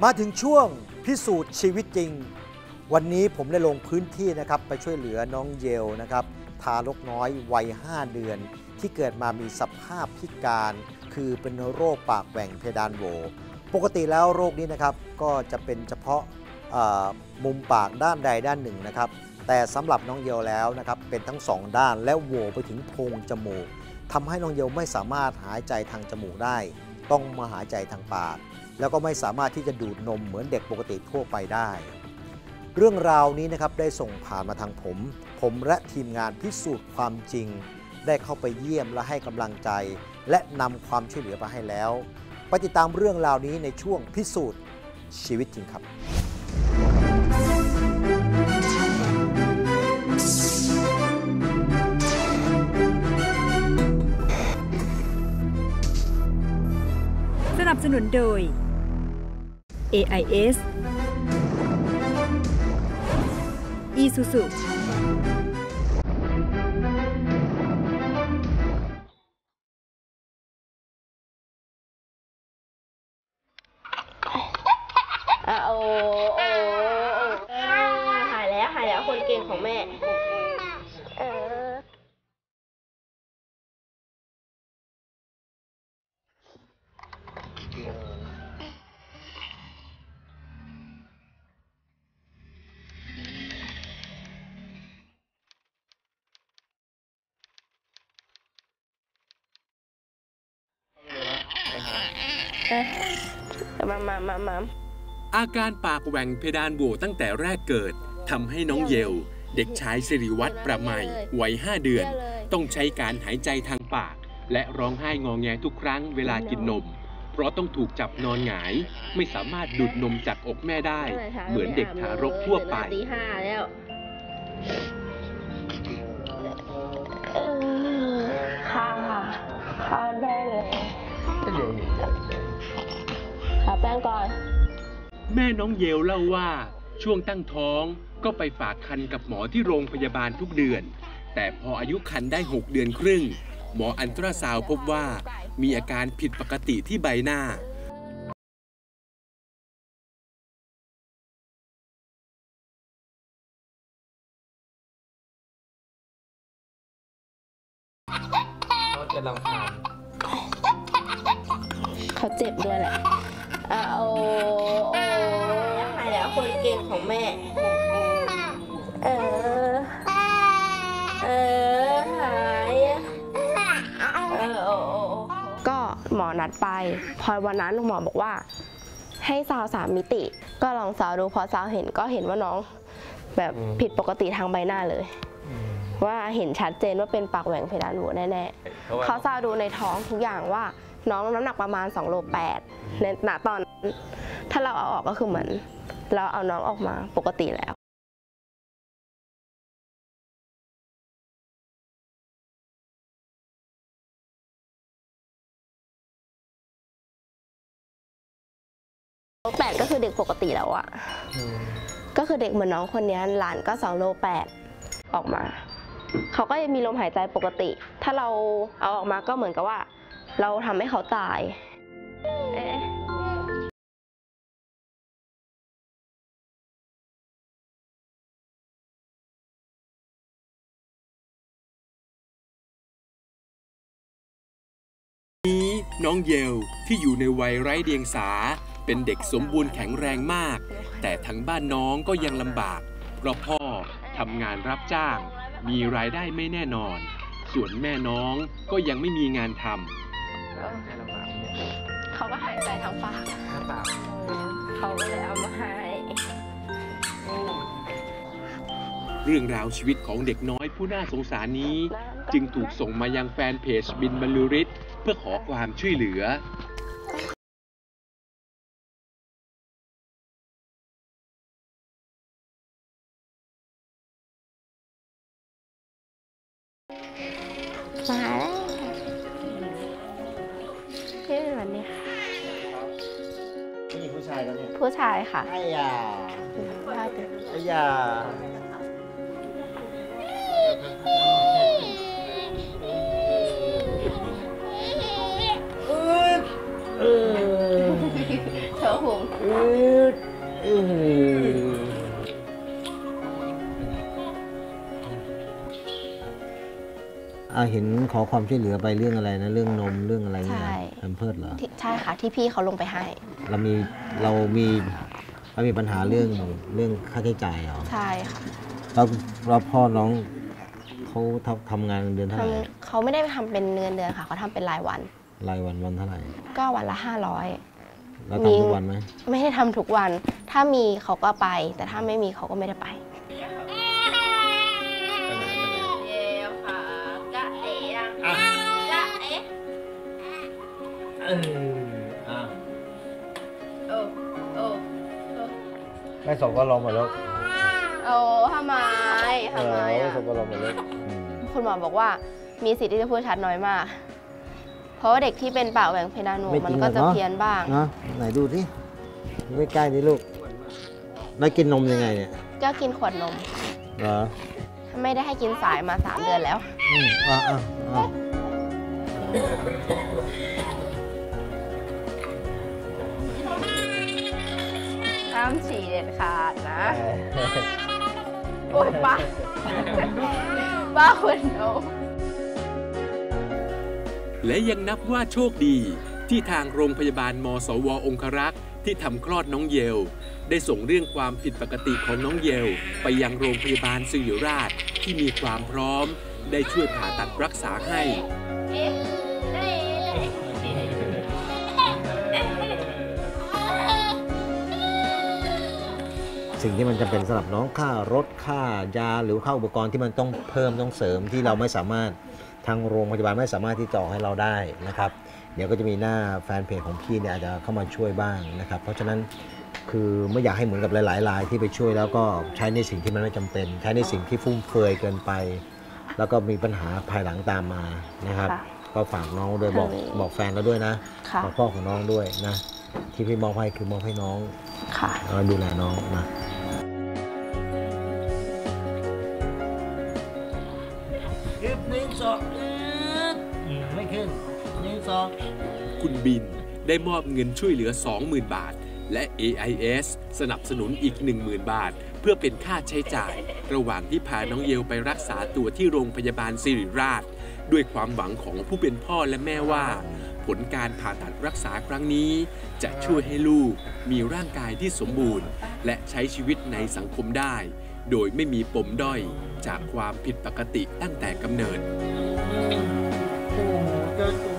มาถึงช่วงพิสูจน์ชีวิตจริงวันนี้ผมได้ลงพื้นที่นะครับไปช่วยเหลือน้องเยลนะครับทารกน้อยวัย5 เดือนที่เกิดมามีสภาพพิการคือเป็นโรคปากแหว่งเพดานโหวปกติแล้วโรคนี้นะครับก็จะเป็นเฉพาะมุมปากด้านใดด้านหนึ่งนะครับแต่สำหรับน้องเยลแล้วนะครับเป็นทั้ง2 ด้านและโหวไปถึงโพรงจมูกทำให้น้องเยลไม่สามารถหายใจทางจมูกได้ต้องมาหายใจทางปากแล้วก็ไม่สามารถที่จะดูดนมเหมือนเด็กปกติทั่วไปได้เรื่องราวนี้นะครับได้ส่งผ่านมาทางผมและทีมงานพิสูจน์ความจริงได้เข้าไปเยี่ยมและให้กำลังใจและนำความช่วยเหลือมาให้แล้วไปติดตามเรื่องราวนี้ในช่วงพิสูจน์ชีวิตจริงครับสนับสนุนโดย AIS Isuzu หายแล้วคนเก่งของแม่มาอาการปากแหว่งเพดานโหวตั้งแต่แรกเกิดทำให้น้องเยลเด็กชายสิริวัฒน์ประไมวัย5 เดือนต้องใช้การหายใจทางปากและร้องไห้งอแงทุกครั้งเวลากินนมเพราะต้องถูกจับนอนหงายไม่สามารถดูดนมจากอกแม่ได้เหมือนเด็กทารกทั่วไปค่ะได้เลยขาแป้งก่อนแม่น้องเยลเล่าว่าช่วงตั้งท้องก็ไปฝากครรภ์กับหมอที่โรงพยาบาลทุกเดือนแต่พออายุครรภ์ได้6 เดือนครึ่งหมออัลตราซาวด์พบว่ามีอาการผิดปกติที่ใบหน้าเขาจะรำคาญเขาเจ็บด้วยแหละหายแล้วคนเก่งของแม่หายก็หมอนัดไปพอวันนั้นหมอบอกว่าให้ซาว3 มิติก็ลองซาวดูพอซาวเห็นก็เห็นว่าน้องแบบผิดปกติทางใบหน้าเลยว่าเห็นชัดเจนว่าเป็นปากแหว่งเพดานโหวแน่ๆเขาซาวดูในท้องทุกอย่างว่าน้องน้ำหนักประมาณ2.8 โลในตอนนั้นถ้าเราเอาออกก็คือเหมือนเราเอาน้องออกมาปกติแล้ว8ก็คือเด็กปกติแล้วอะก็คือเด็กเหมือนน้องคนนี้หลานก็2.8 โลออกมาเขาก็ยังมีลมหายใจปกติถ้าเราเอาออกมาก็เหมือนกับว่าเราทำให้เขาตายนี้น้องเยลที่อยู่ในวัยไร้เดียงสาเป็นเด็กสมบูรณ์แข็งแรงมากแต่ทั้งบ้านน้องก็ยังลำบากเพราะพ่อทำงานรับจ้างมีรายได้ไม่แน่นอนส่วนแม่น้องก็ยังไม่มีงานทำเขาก็หายใจทางปากเขาก็เลยเอามาให้เรื่องราวชีวิตของเด็กน้อยผู้น่าสงสารนี้จึงถูกส่งมายังแฟนเพจบินบรรลือฤทธิ์เพื่อขอความช่วยเหลือมาแล้วนี่เป็นแบบนี้ค่ะผู้หญิงผู้ชายแล้วเนี่ยผู้ชายค่ะไอ้ยาเธอหุงเห็นขอความช่วยเหลือไปเรื่องอะไรนะเรื่องนมเรื่องอะไรเนี่ยใช่แพมเพิร์สเหรอใช่ค่ะที่พี่เขาลงไปให้เรามีปัญหาเรื่องค่าใช้จ่ายเหรอใช่ค่ะแล้วพ่อน้องเขาทำงานเดือนเท่าไหร่เขาไม่ได้ทำเป็นเงินเดือนค่ะเขาทำเป็นรายวันรายวันเท่าไหร่ก็วันละ500 แล้วทำทุกวันไหมไม่ได้ทำทุกวัน ถ้ามีเขาก็ไป แต่ถ้าไม่มีเขาก็ไม่ได้ไปแม่ส่งก็ลงมาแล้วโอ้ทำไมอะส่งก็ลงมาแล้วคุณหมอบอกว่ามีสิทธิ์ที่จะพูดชัดน้อยมาก เพราะว่าเด็กที่เป็นปากแหว่งเพดานโหวมันก็จะเพี้ยนบ้างนะไหนดูสิใกล้ๆนี่ลูกแล้วกินนมยังไงเนี่ยก็กินขวดนมเหรอไม่ได้ให้กินสายมา3 เดือนแล้ว ห้ามฉี่เด็ดขาดนะ โอ๊ยป้าขวดนมและยังนับว่าโชคดีที่ทางโรงพยาบาลมสวองครักษ์ที่ทำคลอดน้องเยลได้ส่งเรื่องความผิดปกติของน้องเยลไปยังโรงพยาบาลศิริราชที่มีความพร้อมได้ช่วยผ่าตัดรักษาให้สิ่งที่มันจำเป็นสำหรับน้องค่ารถค่ายาหรือค่าอุปกรณ์ที่มันต้องเพิ่มต้องเสริมที่เราไม่สามารถทางโรงพยาบาลไม่สามารถที่จะออกให้เราได้นะครับเดี๋ยวก็จะมีหน้าแฟนเพจของพี่เนี่ยอาจจะเข้ามาช่วยบ้างนะครับเพราะฉะนั้นคือไม่อยากให้เหมือนกับหลายๆรายที่ไปช่วยแล้วก็ใช้ในสิ่งที่มันไม่จำเป็นใช้ในสิ่งที่ฟุ่มเฟือยเกินไป แล้วก็มีปัญหาภายหลังตามมานะครับก็ฝากน้องด้วยบอกแฟนเราด้วยนะบอกพ่อของน้องด้วยนะที่พี่มอบให้คือมอบให้น้องดูแลน้องนะไม่ขึ้นคุณบินได้มอบเงินช่วยเหลือ 20,000 บาท และ AIS สนับสนุนอีก 10,000 บาท เพื่อเป็นค่าใช้จ่าย ระหว่างที่พาน้องเยลไปรักษาตัวที่โรงพยาบาลศิริราช ด้วยความหวังของผู้เป็นพ่อและแม่ว่า ผลการผ่าตัดรักษาครั้งนี้ จะช่วยให้ลูกมีร่างกายที่สมบูรณ์ และใช้ชีวิตในสังคมได้ โดยไม่มีปมด้อยจากความผิดปกติตั้งแต่กำเนิดโอ้โห